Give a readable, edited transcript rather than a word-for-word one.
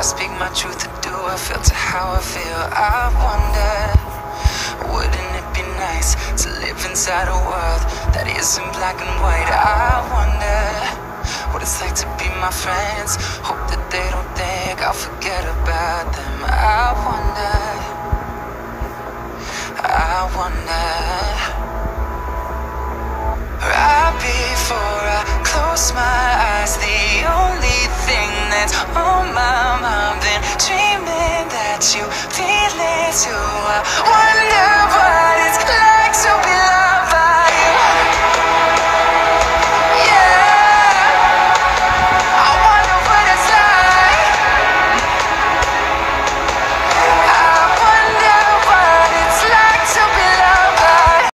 speak my truth or do I filter how I feel? I wonder, wouldn't it be nice to live inside a world that isn't black and white? I wonder what it's like to be my friends. Hope that they don't think I'll forget about them. I wonder, right before I close my eyes, the only thing